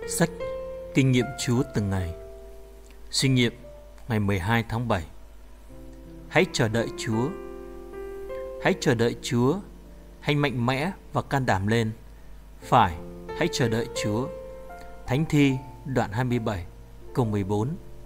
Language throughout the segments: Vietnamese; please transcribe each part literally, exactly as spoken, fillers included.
Sách Kinh nghiệm Chúa từng ngày. Suy nghiệm ngày mười hai tháng bảy. Hãy chờ đợi Chúa. Hãy chờ đợi Chúa. Hãy mạnh mẽ và can đảm lên. Phải, hãy chờ đợi Chúa. Thánh Thi đoạn hai mươi bảy câu mười bốn.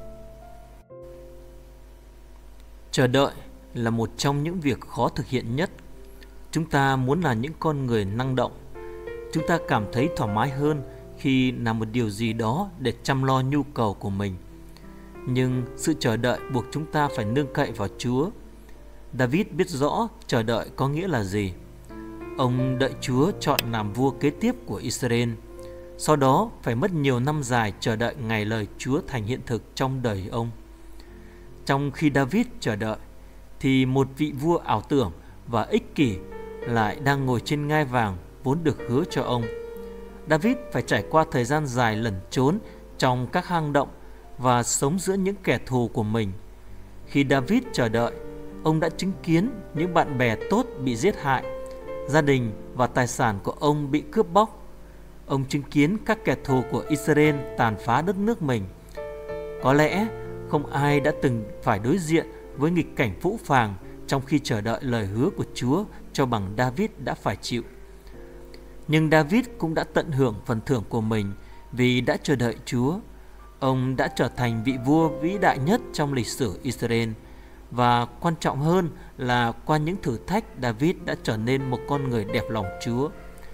Chờ đợi là một trong những việc khó thực hiện nhất. Chúng ta muốn là những con người năng động. Chúng ta cảm thấy thoải mái hơn khi làm một điều gì đó để chăm lo nhu cầu của mình. Nhưng sự chờ đợi buộc chúng ta phải nương cậy vào Chúa. David biết rõ chờ đợi có nghĩa là gì. Ông đợi Chúa chọn làm vua kế tiếp của Israel. Sau đó phải mất nhiều năm dài chờ đợi ngày lời Chúa thành hiện thực trong đời ông. Trong khi David chờ đợi, thì một vị vua ảo tưởng và ích kỷ lại đang ngồi trên ngai vàng vốn được hứa cho ông. David phải trải qua thời gian dài lẩn trốn trong các hang động và sống giữa những kẻ thù của mình. Khi David chờ đợi, ông đã chứng kiến những bạn bè tốt bị giết hại, gia đình và tài sản của ông bị cướp bóc. Ông chứng kiến các kẻ thù của Israel tàn phá đất nước mình. Có lẽ không ai đã từng phải đối diện với nghịch cảnh phũ phàng trong khi chờ đợi lời hứa của Chúa cho bằng David đã phải chịu. Nhưng David cũng đã tận hưởng phần thưởng của mình vì đã chờ đợi Chúa. Ông đã trở thành vị vua vĩ đại nhất trong lịch sử Israel. Và quan trọng hơn là qua những thử thách, David đã trở nên một con người đẹp lòng Chúa.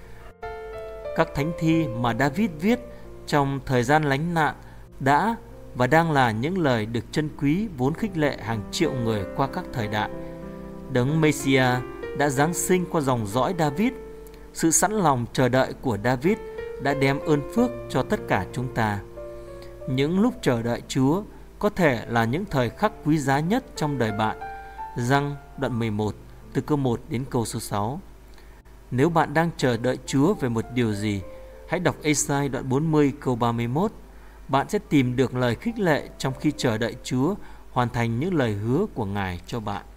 Các thánh thi mà David viết trong thời gian lánh nạn đã và đang là những lời được trân quý vốn khích lệ hàng triệu người qua các thời đại. Đấng Messiah đã giáng sinh qua dòng dõi David. Sự sẵn lòng chờ đợi của David đã đem ơn phước cho tất cả chúng ta. Những lúc chờ đợi Chúa có thể là những thời khắc quý giá nhất trong đời bạn. Giăng đoạn mười một từ câu một đến câu số sáu. Nếu bạn đang chờ đợi Chúa về một điều gì, hãy đọc Ê-sai đoạn bốn mươi câu ba mươi mốt. Bạn sẽ tìm được lời khích lệ trong khi chờ đợi Chúa hoàn thành những lời hứa của Ngài cho bạn.